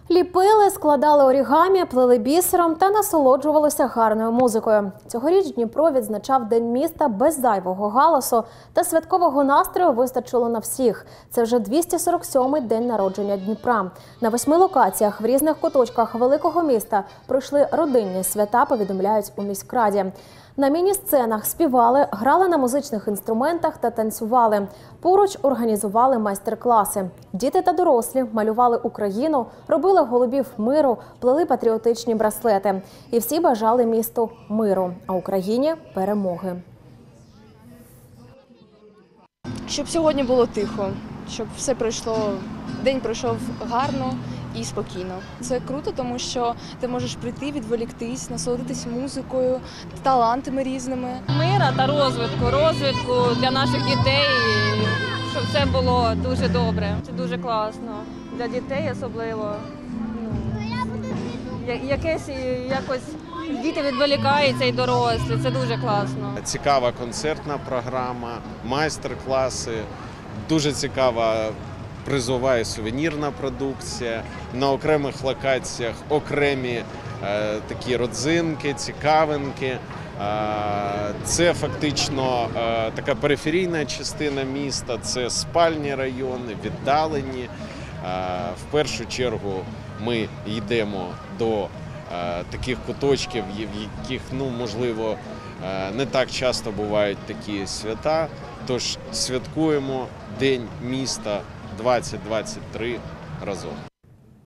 Ліпили, складали орігамі, плели бісером та насолоджувалися гарною музикою. Цьогоріч Дніпро відзначав День міста без зайвого галасу, та святкового настрою вистачило на всіх. Це вже 247-й день народження Дніпра. На 8 локаціях в різних куточках великого міста пройшли родинні свята, повідомляють у міськраді. На міні-сценах співали, грали на музичних інструментах та танцювали. Поруч організували майстер-класи. Діти та дорослі малювали Україну, робили голубів миру, плели патріотичні браслети. І всі бажали місту миру, а Україні – перемоги. Щоб сьогодні було тихо, щоб все пройшло, день пройшов гарно і спокійно. Це круто, тому що ти можеш прийти, відволіктись, насолодитись музикою, талантами різними. Мира та розвитку для наших дітей, щоб все було дуже добре. Це дуже класно. Для дітей особливо. Якось діти відволікаються і дорослі, це дуже класно. Цікава концертна програма, майстер-класи, дуже цікава призова і сувенірна продукція. На окремих локаціях окремі такі родзинки, цікавинки. Це фактично така периферійна частина міста, це спальні райони, віддалені. В першу чергу ми йдемо до таких куточків, в яких, можливо, не так часто бувають такі свята. Тож святкуємо День міста 2023 разом.